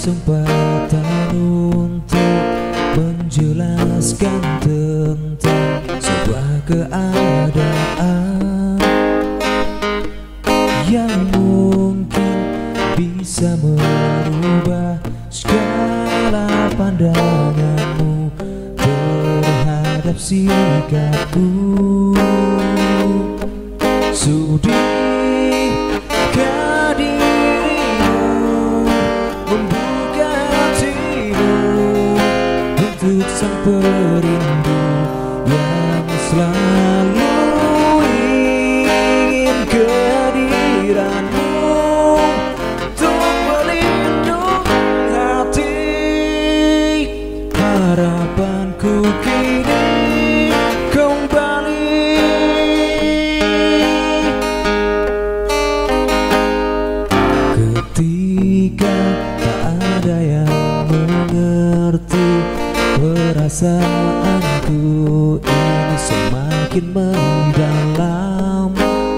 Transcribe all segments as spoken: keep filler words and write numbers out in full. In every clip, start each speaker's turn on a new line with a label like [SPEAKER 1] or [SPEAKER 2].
[SPEAKER 1] kesempatan untuk menjelaskan tentang sebuah keadaan yang mungkin bisa merubah segala pandanganmu terhadap sikapku. Sudikah dirimu membuka hatimu untuk sang perindu yang selalu ingin kehadiranmu untuk melindungi hati. Harapanku kini kembali. Ketika tak ada yang mengerti perasaanku ini semakin mendalam,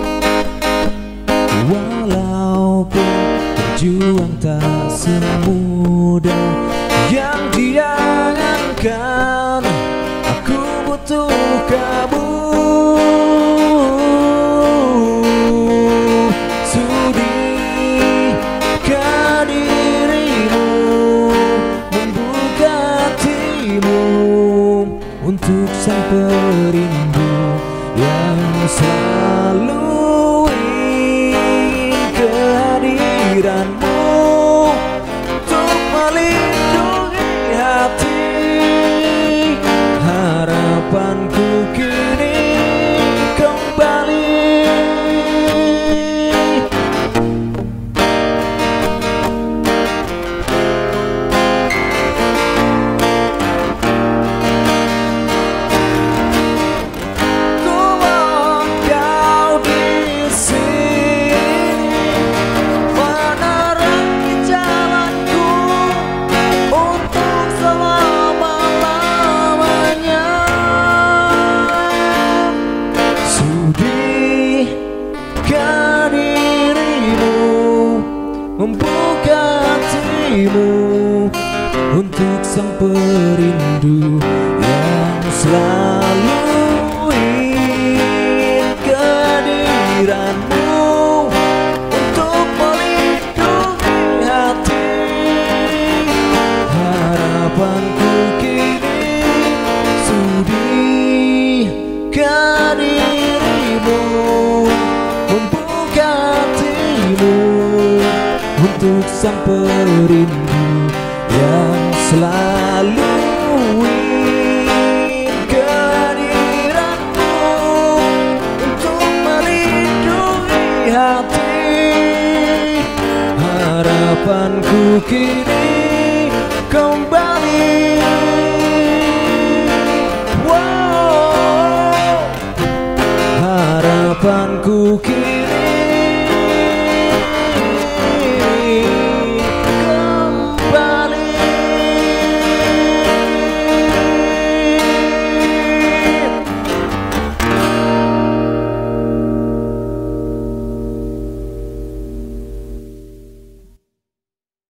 [SPEAKER 1] walaupun berjuang tak semudah yang diangankan. Aku butuh kamu. Sudikah dirimu membuka hatimu untuk sang perindu yang selalu ingin kehadiranmu untuk melindungi hati. Harapanku kini kembali. Membuka hatimu untuk sang perindu yang selalu ingin kehadiranmu untuk melindungi hati. Harapanku kini sudikah dirimu membuka hatimu untuk sang perindu yang selalu ingin kehadiranmu untuk melindungi hati. Harapanku kini kembali. Wow. Harapanku kini